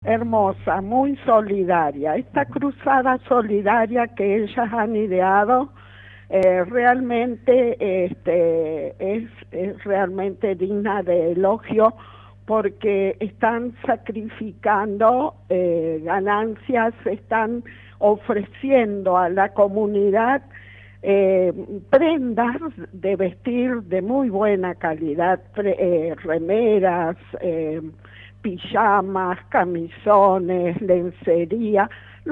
hermosa, muy solidaria. Esta cruzada solidaria que ellas han ideado realmente es realmente digna de elogio porque están sacrificando ganancias, están ofreciendo a la comunidad prendas de vestir de muy buena calidad, remeras, pijamas, camisones, lencería,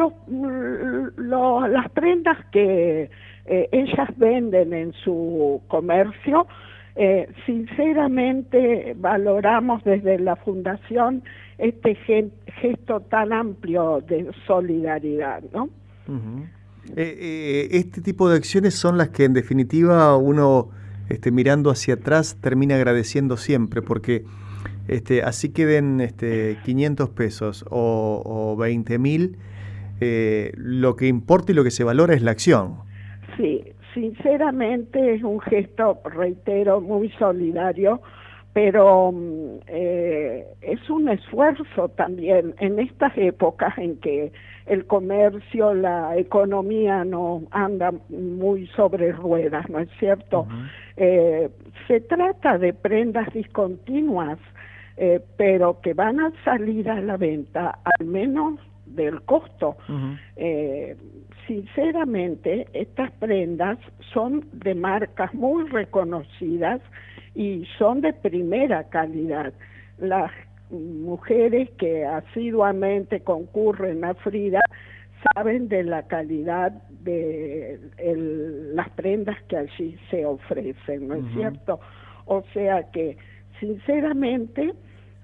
las prendas que ellas venden en su comercio. Sinceramente valoramos desde la Fundación este gesto tan amplio de solidaridad, ¿no? Uh-huh. Este tipo de acciones son las que en definitiva uno mirando hacia atrás termina agradeciendo siempre, porque así queden 500 pesos o 20.000, lo que importa y lo que se valora es la acción. Sí, sinceramente es un gesto, reitero, muy solidario, pero es un esfuerzo también en estas épocas en que el comercio, la economía no anda muy sobre ruedas, ¿no es cierto? Uh-huh. Se trata de prendas discontinuas, pero que van a salir a la venta al menos del costo. Uh-huh. Sinceramente, estas prendas son de marcas muy reconocidas y son de primera calidad. Las mujeres que asiduamente concurren a Frida saben de la calidad de las prendas que allí se ofrecen, ¿no es cierto? O sea que, sinceramente,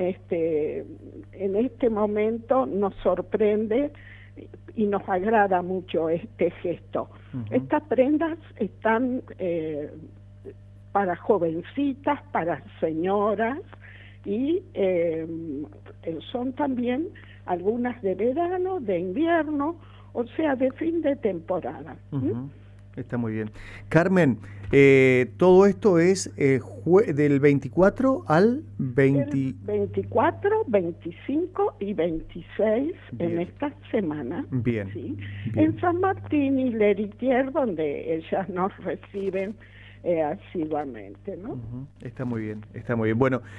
en este momento nos sorprende y nos agrada mucho este gesto. Estas prendas están para jovencitas, para señoras, y son también algunas de verano, de invierno, o sea, de fin de temporada. Está muy bien. Carmen, todo esto es del 24 al 20... 24, 25 y 26 bien. En esta semana. Bien. ¿Sí? Bien. En San Martín y Leritier, donde ellas nos reciben asiduamente, ¿no? Está muy bien, está muy bien. Bueno,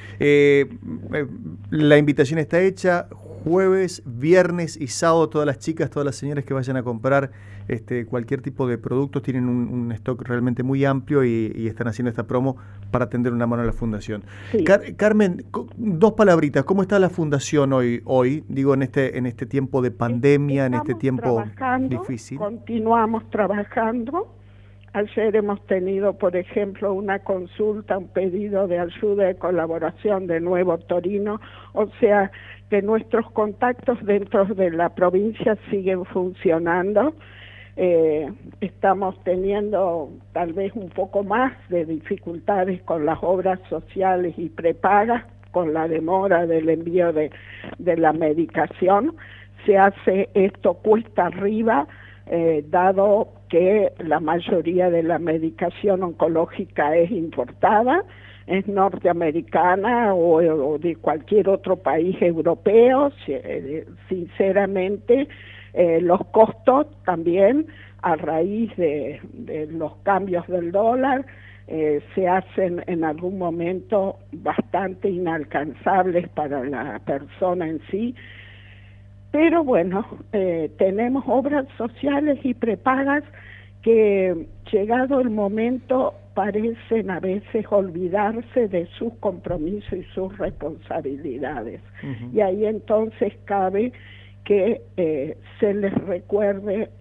la invitación está hecha. Jueves, viernes y sábado, todas las chicas, todas las señoras que vayan a comprar cualquier tipo de productos tienen un stock realmente muy amplio y están haciendo esta promo para tender una mano a la fundación. Sí. Carmen, dos palabritas. ¿Cómo está la fundación hoy? Digo, en este tiempo de pandemia, en este tiempo difícil. Continuamos trabajando. Ayer hemos tenido, por ejemplo, una consulta, un pedido de ayuda y colaboración de Nuevo Torino, o sea que nuestros contactos dentro de la provincia siguen funcionando. Estamos teniendo tal vez un poco más de dificultades con las obras sociales y prepagas, con la demora del envío de la medicación. Se hace esto cuesta arriba, dado que la mayoría de la medicación oncológica es importada, es norteamericana o de cualquier otro país europeo. Sinceramente, los costos también, a raíz de los cambios del dólar, se hacen en algún momento bastante inalcanzables para la persona en sí. Pero bueno, tenemos obras sociales y prepagas que, llegado el momento, parecen a veces olvidarse de sus compromisos y sus responsabilidades. Y ahí entonces cabe que se les recuerde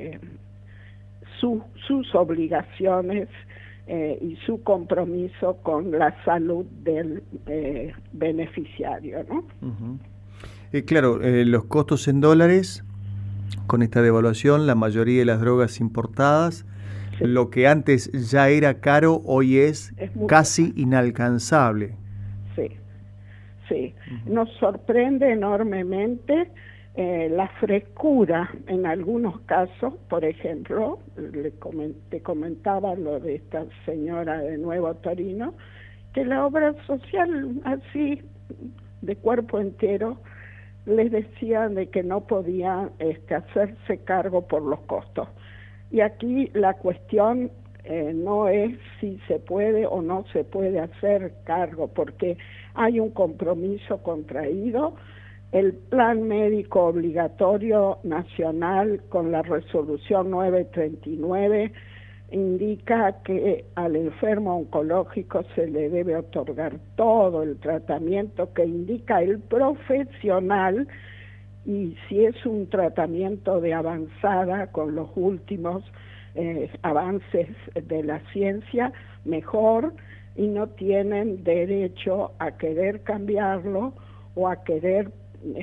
sus obligaciones y su compromiso con la salud del beneficiario, ¿no? Claro, los costos en dólares, con esta devaluación, la mayoría de las drogas importadas, sí. Lo que antes ya era caro, hoy es casi inalcanzable. Sí, sí. Nos sorprende enormemente la frescura en algunos casos. Por ejemplo, te comentaba lo de esta señora de Nuevo Torino, que la obra social así, de cuerpo entero, les decían de que no podían hacerse cargo por los costos. Y aquí la cuestión no es si se puede o no se puede hacer cargo, porque hay un compromiso contraído. El plan médico obligatorio nacional con la resolución 939 indica que al enfermo oncológico se le debe otorgar todo el tratamiento que indica el profesional, y si es un tratamiento de avanzada con los últimos avances de la ciencia, mejor, y no tienen derecho a querer cambiarlo o a querer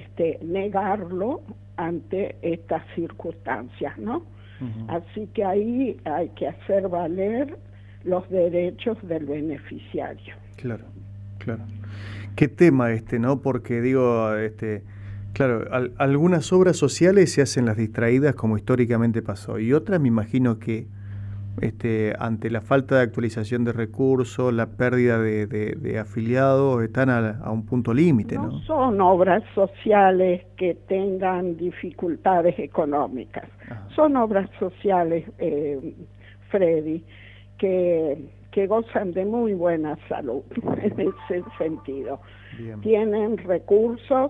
negarlo ante estas circunstancias, ¿no? Así que ahí hay que hacer valer los derechos del beneficiario. Claro, claro. Qué tema ¿no? Porque digo, claro, algunas obras sociales se hacen las distraídas como históricamente pasó, y otras me imagino que ante la falta de actualización de recursos, la pérdida de afiliados, están a un punto límite, ¿no? No son obras sociales que tengan dificultades económicas. Ajá. Son obras sociales, Freddy, que gozan de muy buena salud en ese sentido. Bien. Tienen recursos,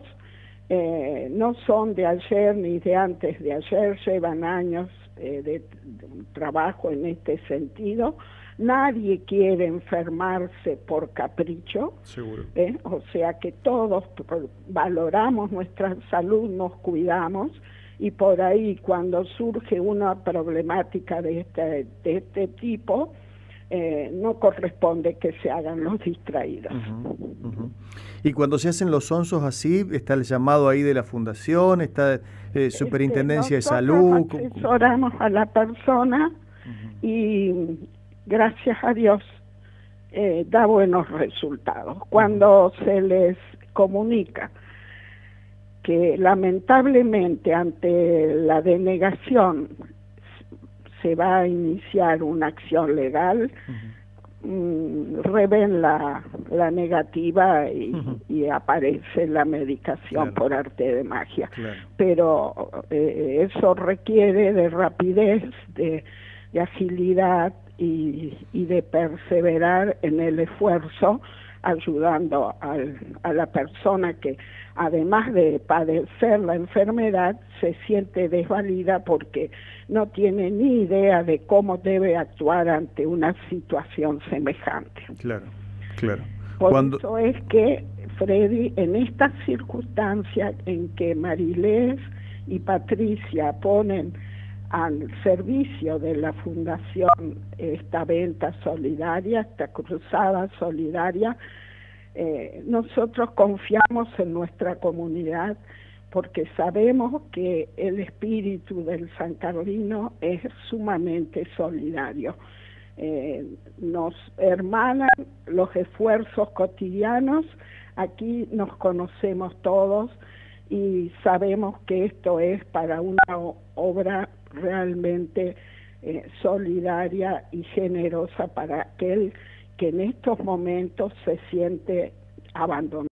no son de ayer ni de antes de ayer, llevan años de trabajo en este sentido. Nadie quiere enfermarse por capricho. Seguro. O sea que todos valoramos nuestra salud, nos cuidamos, y por ahí cuando surge una problemática de este tipo, no corresponde que se hagan los distraídos. Y cuando se hacen los sonsos así, está el llamado ahí de la fundación, está Superintendencia de Salud. Asesoramos a la persona y gracias a Dios da buenos resultados. Cuando se les comunica que lamentablemente ante la denegación se va a iniciar una acción legal, revén la negativa y aparece la medicación por arte de magia. Pero eso requiere de rapidez, de agilidad y de perseverar en el esfuerzo, ayudando a la persona que, además de padecer la enfermedad, se siente desvalida porque no tiene ni idea de cómo debe actuar ante una situación semejante. Claro, claro. Por eso es que, Freddy, en estas circunstancias en que Marilés y Patricia ponen al servicio de la Fundación esta venta solidaria, esta cruzada solidaria, nosotros confiamos en nuestra comunidad porque sabemos que el espíritu del San Carlino es sumamente solidario. Nos hermanan los esfuerzos cotidianos, aquí nos conocemos todos y sabemos que esto es para una obra realmente solidaria y generosa para aquel que en estos momentos se siente abandonado.